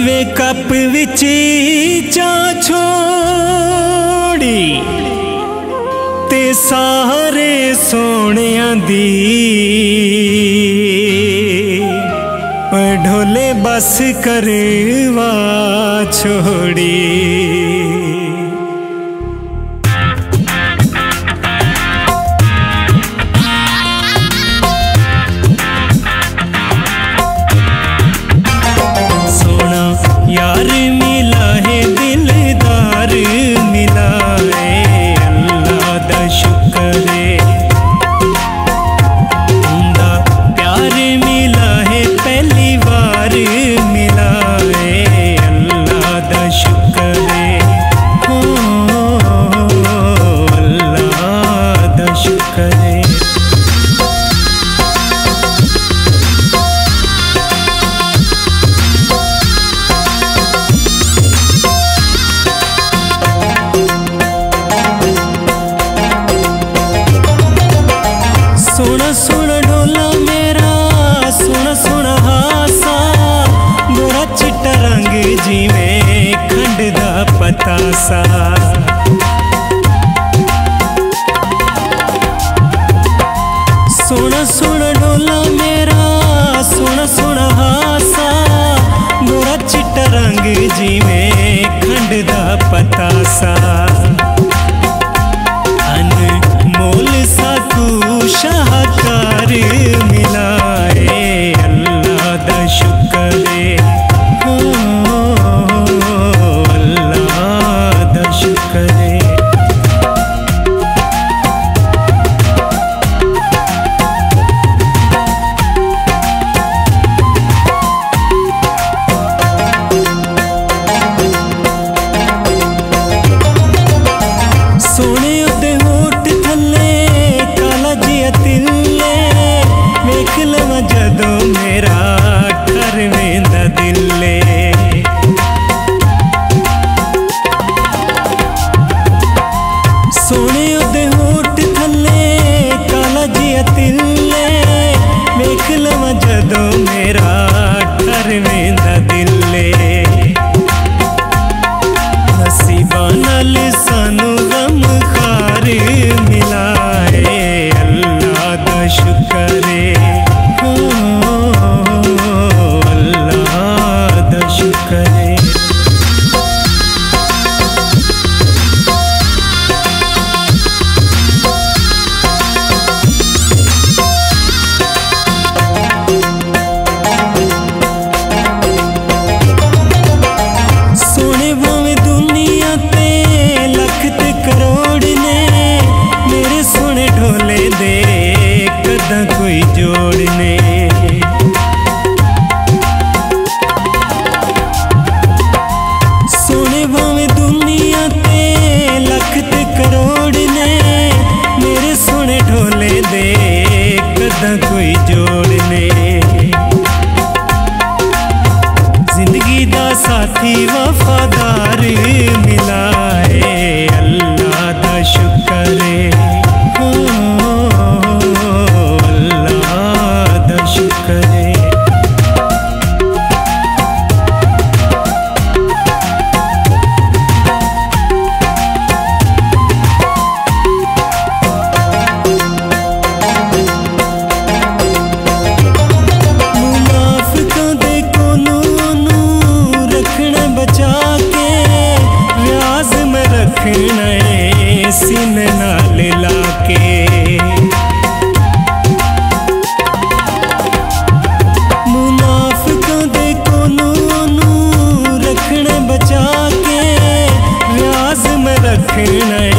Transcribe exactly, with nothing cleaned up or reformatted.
पीवे cup विच चाह छोड़ी ते सारे सोनिया दी ढोले बस करवा छोड़ी। सोना यार मिला है दिलदार मिला है अल्लाह दा शुक्र है। उंदा प्यार मिला है पहली बार मिला है अल्लाह दा शुक्र है। हो अल्लाह दा शुक्र है। सोना सोना ढोला मेरा सोना सोना हासा गोरा चिट्टा रंग जिवें खंड दा पतासा। सोना सोना ढोला मेरा सोना सोना हासा गोरा चिट्टा रंग जिवें खंड दा पतासा। अनमोल साकू शाहकार मिला है अल्लाह दा शुक्र है। हो अल्लाह दा शुक्र है। सोने उदे होठ थले काला जिया तिल्ले वेख लवा जदों मेरा ठर वेंदा दिले। सोने उदे होठ थले काला जिया तिल्ले वेख लवा जदों मेरा ठर वेंदा दिले। नसीबा नाल सानू गम खार मिला है अल्लाह दा शुक्र है। हो अल्लाह दा शुक्र है। सोने भावें दुनिया ते लख ते करोड़ ने मेरे सोने ढोले दे कदा कोई जोड़ने। सोने भावें दुनिया ते लख ते करोड़ ने मेरे सोने ढोले दे कदा कोई जोड़ने। जिंदगी दा साथी वफादार मिला है अल्लाह दा शुक्र है। हो अल्लाह दा शुक्र है। मुनाफिकां दे कोनों रखना बचा के रियाज में रखना है सीने नाल लाके। मुनाफिकां दे कोनों रखना बचा के रियाज में रखना है